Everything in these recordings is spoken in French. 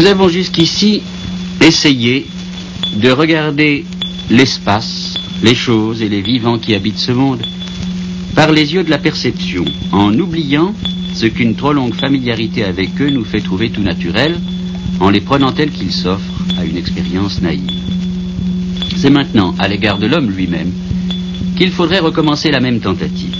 Nous avons jusqu'ici essayé de regarder l'espace, les choses et les vivants qui habitent ce monde par les yeux de la perception, en oubliant ce qu'une trop longue familiarité avec eux nous fait trouver tout naturel, en les prenant tels qu'ils s'offrent à une expérience naïve. C'est maintenant, à l'égard de l'homme lui-même, qu'il faudrait recommencer la même tentative.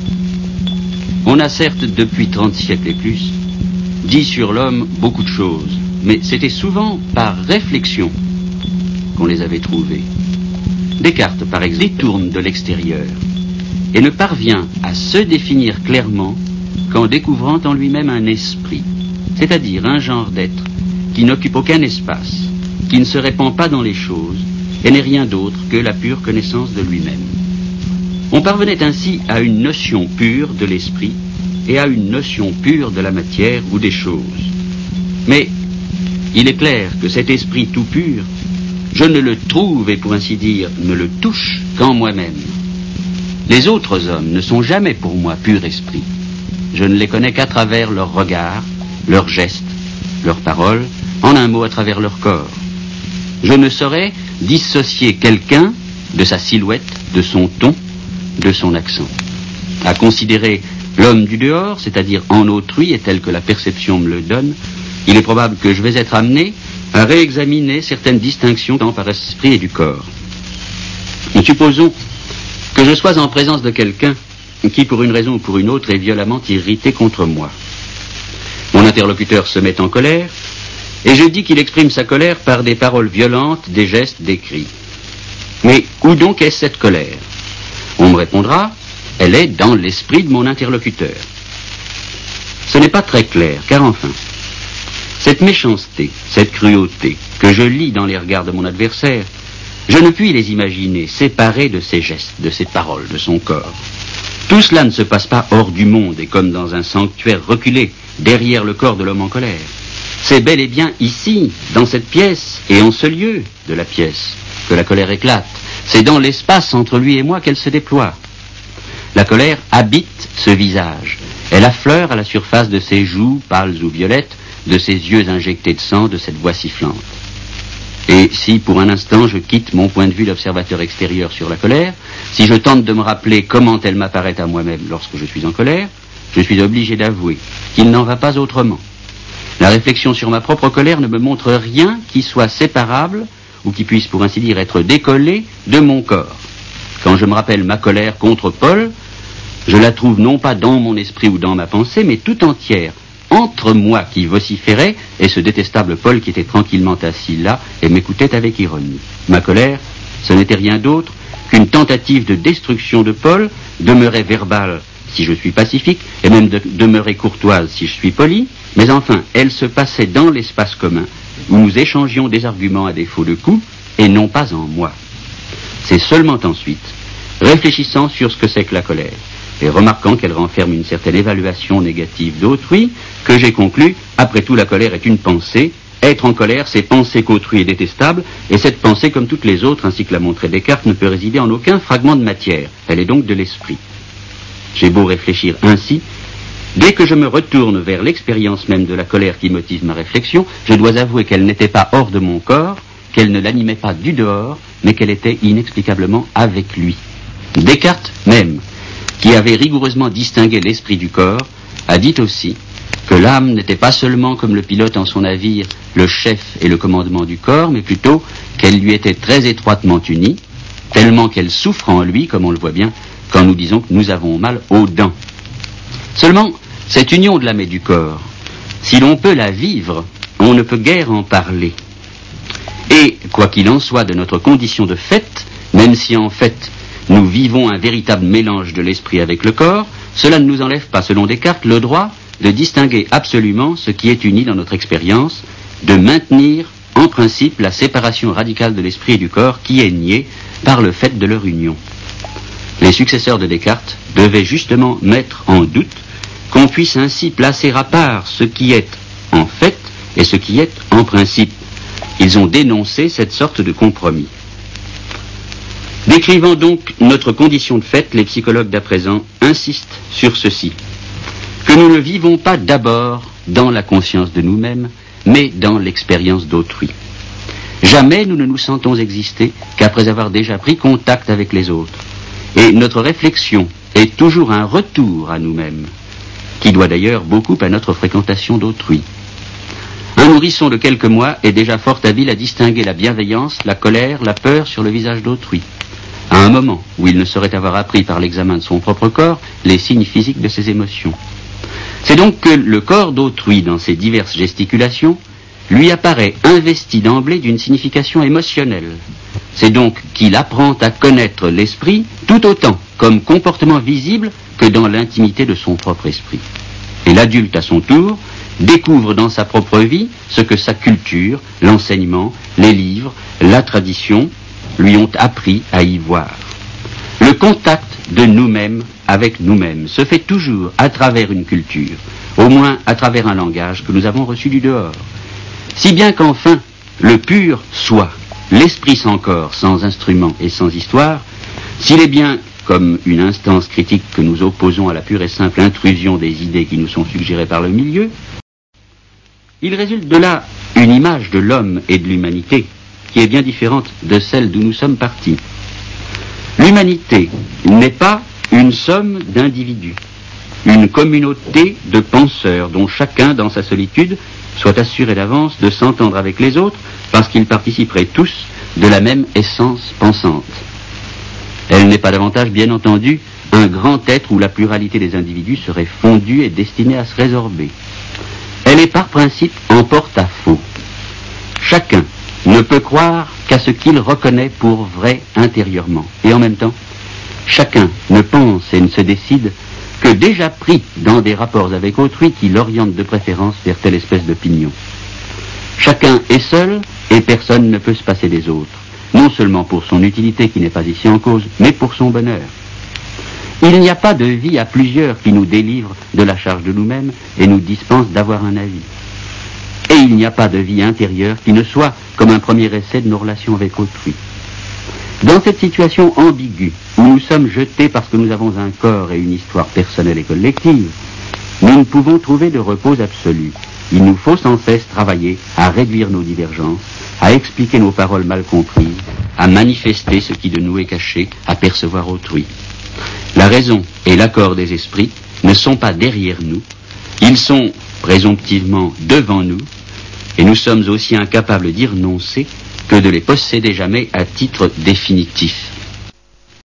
On a certes, depuis 30 siècles et plus, dit sur l'homme beaucoup de choses, mais c'était souvent par réflexion qu'on les avait trouvées. Descartes, par exemple, détourne de l'extérieur et ne parvient à se définir clairement qu'en découvrant en lui-même un esprit, c'est-à-dire un genre d'être qui n'occupe aucun espace, qui ne se répand pas dans les choses et n'est rien d'autre que la pure connaissance de lui-même. On parvenait ainsi à une notion pure de l'esprit et à une notion pure de la matière ou des choses. Mais il est clair que cet esprit tout pur, je ne le trouve et pour ainsi dire ne le touche qu'en moi-même. Les autres hommes ne sont jamais pour moi pur esprit. Je ne les connais qu'à travers leurs regards, leurs gestes, leurs paroles, en un mot à travers leur corps. Je ne saurais dissocier quelqu'un de sa silhouette, de son ton, de son accent. À considérer l'homme du dehors, c'est-à-dire en autrui et tel que la perception me le donne, il est probable que je vais être amené à réexaminer certaines distinctions tant par l'esprit et du corps. Et supposons que je sois en présence de quelqu'un qui, pour une raison ou pour une autre, est violemment irrité contre moi. Mon interlocuteur se met en colère, et je dis qu'il exprime sa colère par des paroles violentes, des gestes, des cris. Mais où donc est cette colère? On me répondra, elle est dans l'esprit de mon interlocuteur. Ce n'est pas très clair, car enfin, cette méchanceté, cette cruauté que je lis dans les regards de mon adversaire, je ne puis les imaginer séparés de ses gestes, de ses paroles, de son corps. Tout cela ne se passe pas hors du monde et comme dans un sanctuaire reculé, derrière le corps de l'homme en colère. C'est bel et bien ici, dans cette pièce et en ce lieu de la pièce, que la colère éclate. C'est dans l'espace entre lui et moi qu'elle se déploie. La colère habite ce visage. Elle affleure à la surface de ses joues pâles ou violettes, de ses yeux injectés de sang, de cette voix sifflante. Et si, pour un instant, je quitte mon point de vue d'observateur extérieur sur la colère, si je tente de me rappeler comment elle m'apparaît à moi-même lorsque je suis en colère, je suis obligé d'avouer qu'il n'en va pas autrement. La réflexion sur ma propre colère ne me montre rien qui soit séparable ou qui puisse, pour ainsi dire, être décollé de mon corps. Quand je me rappelle ma colère contre Paul, je la trouve non pas dans mon esprit ou dans ma pensée, mais tout entière, entre moi qui vociférais et ce détestable Paul qui était tranquillement assis là et m'écoutait avec ironie. Ma colère, ce n'était rien d'autre qu'une tentative de destruction de Paul, demeurée verbale si je suis pacifique, et même demeurée courtoise si je suis poli, mais enfin, elle se passait dans l'espace commun, où nous échangions des arguments à défaut de coups, et non pas en moi. C'est seulement ensuite, réfléchissant sur ce que c'est que la colère, et remarquant qu'elle renferme une certaine évaluation négative d'autrui, que j'ai conclu, après tout la colère est une pensée, être en colère c'est penser qu'autrui est détestable, et cette pensée comme toutes les autres, ainsi que l'a montré Descartes, ne peut résider en aucun fragment de matière, elle est donc de l'esprit. J'ai beau réfléchir ainsi, dès que je me retourne vers l'expérience même de la colère qui motive ma réflexion, je dois avouer qu'elle n'était pas hors de mon corps, qu'elle ne l'animait pas du dehors, mais qu'elle était inexplicablement avec lui. Descartes même, qui avait rigoureusement distingué l'esprit du corps, a dit aussi que l'âme n'était pas seulement comme le pilote en son navire, le chef et le commandement du corps, mais plutôt qu'elle lui était très étroitement unie, tellement qu'elle souffre en lui, comme on le voit bien, quand nous disons que nous avons mal aux dents. Seulement, cette union de l'âme et du corps, si l'on peut la vivre, on ne peut guère en parler. Et, quoi qu'il en soit de notre condition de fait, même si en fait nous vivons un véritable mélange de l'esprit avec le corps, cela ne nous enlève pas, selon Descartes, le droit de distinguer absolument ce qui est uni dans notre expérience, de maintenir en principe la séparation radicale de l'esprit et du corps qui est niée par le fait de leur union. Les successeurs de Descartes devaient justement mettre en doute qu'on puisse ainsi placer à part ce qui est en fait et ce qui est en principe. Ils ont dénoncé cette sorte de compromis. Décrivant donc notre condition de fait, les psychologues d'à présent insistent sur ceci, que nous ne vivons pas d'abord dans la conscience de nous-mêmes, mais dans l'expérience d'autrui. Jamais nous ne nous sentons exister qu'après avoir déjà pris contact avec les autres. Et notre réflexion est toujours un retour à nous-mêmes, qui doit d'ailleurs beaucoup à notre fréquentation d'autrui. Un nourrisson de quelques mois est déjà fort habile à distinguer la bienveillance, la colère, la peur sur le visage d'autrui, à un moment où il ne saurait avoir appris par l'examen de son propre corps les signes physiques de ses émotions. C'est donc que le corps d'autrui, dans ses diverses gesticulations, lui apparaît investi d'emblée d'une signification émotionnelle. C'est donc qu'il apprend à connaître l'esprit tout autant comme comportement visible que dans l'intimité de son propre esprit. Et l'adulte, à son tour, découvre dans sa propre vie ce que sa culture, l'enseignement, les livres, la tradition lui ont appris à y voir. Le contact de nous-mêmes avec nous-mêmes se fait toujours à travers une culture, au moins à travers un langage que nous avons reçu du dehors. Si bien qu'enfin, le pur soi, l'esprit sans corps, sans instrument et sans histoire, s'il est bien comme une instance critique que nous opposons à la pure et simple intrusion des idées qui nous sont suggérées par le milieu, il résulte de là une image de l'homme et de l'humanité qui est bien différente de celle d'où nous sommes partis. L'humanité n'est pas une somme d'individus, une communauté de penseurs dont chacun, dans sa solitude, soit assuré d'avance de s'entendre avec les autres parce qu'ils participeraient tous de la même essence pensante. Elle n'est pas davantage, bien entendu, un grand être où la pluralité des individus serait fondue et destinée à se résorber. Elle est par principe en porte-à-faux. Chacun ne peut croire qu'à ce qu'il reconnaît pour vrai intérieurement. Et en même temps, chacun ne pense et ne se décide que déjà pris dans des rapports avec autrui qui l'orientent de préférence vers telle espèce d'opinion. Chacun est seul et personne ne peut se passer des autres, non seulement pour son utilité qui n'est pas ici en cause, mais pour son bonheur. Il n'y a pas de vie à plusieurs qui nous délivre de la charge de nous-mêmes et nous dispense d'avoir un avis. Et il n'y a pas de vie intérieure qui ne soit comme un premier essai de nos relations avec autrui. Dans cette situation ambiguë, où nous sommes jetés parce que nous avons un corps et une histoire personnelle et collective, nous ne pouvons trouver de repos absolu. Il nous faut sans cesse travailler à réduire nos divergences, à expliquer nos paroles mal comprises, à manifester ce qui de nous est caché, à percevoir autrui. La raison et l'accord des esprits ne sont pas derrière nous, ils sont présomptivement devant nous, et nous sommes aussi incapables d'y renoncer que de les posséder jamais à titre définitif.